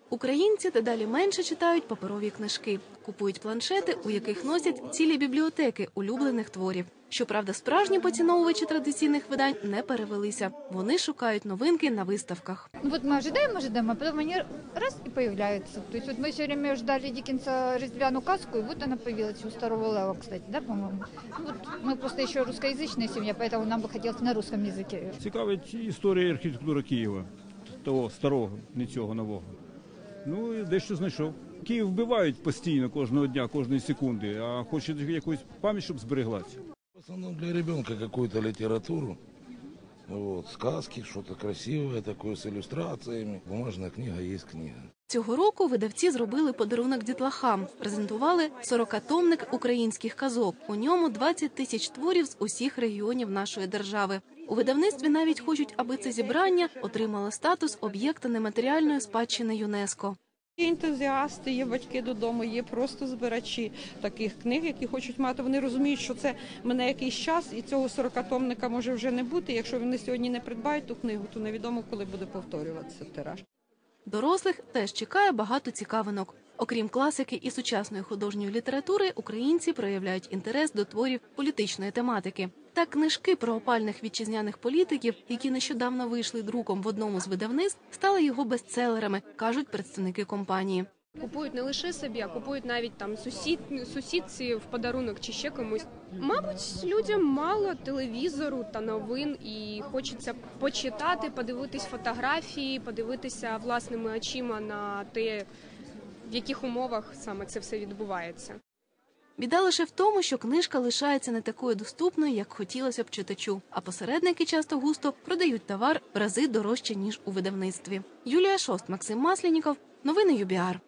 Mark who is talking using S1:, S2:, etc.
S1: Українці дедалі менше читають паперові книжки, купують планшети, у яких носять цілі бібліотеки улюблених творів. Щоправда, справжні поціновувачі традиційних видань не перевелися. Вони шукають новинки на виставках.
S2: Вот мы ожидаем, а потом они раз и появляются. То есть вот мы все время ждали Диккенса «Різдвяну казку», и вот она появилась у Старого Лева, кстати, да, по-моему. Вот мы просто еще русскоязычная семья, поэтому нам бы хотелось на русском языке.
S3: Цікавить історія і архітектура Києва, того старого, не цього нового. Ну і дещо знайшов. Київ вбивають постійно, кожного дня, кожної секунди, а хочуть якусь пам'ять, щоб збереглася.
S4: В основном для ребенка какую-то литературу, вот, сказки, что-то красивое такое с иллюстрациями. Бумажная книга есть книга.
S1: Цього року видавці зробили подарунок дітлахам. Презентували 40-томник українських казок. У ньому 20 тисяч творів з усіх регіонів нашої держави. У видавництві навіть хочуть, аби це зібрання отримало статус об'єкта нематеріальної спадщини ЮНЕСКО.
S5: Є ентузіасти, є батьки додому, є просто збирачі таких книг, які хочуть мати. Вони розуміють, що це мине якийсь час, і цього 40-томника може вже не бути. Якщо вони сьогодні не придбають ту книгу, то невідомо, коли буде повторюватися тираж.
S1: Дорослих теж чекає багато цікавинок. Окрім класики і сучасної художньої літератури, українці проявляють інтерес до творів політичної тематики. Так, книжки про опальних вітчизняних політиків, які нещодавно вийшли друком в одному з видавництв, стали його бестселерами, кажуть представники компанії.
S6: Купують не лише собі, а купують навіть там сусідці в подарунок чи ще комусь. Мабуть, людям мало телевізору та новин і хочеться почитати, подивитись фотографії, подивитися власними очима на те, в яких умовах саме це все відбувається.
S1: Біда лише в тому, що книжка лишається не такою доступною, як хотілося б читачу, а посередники часто густо продають товар в рази дорожче, ніж у видавництві. Юлія Шост, Максим Маслініков. Новини ЮБІАР.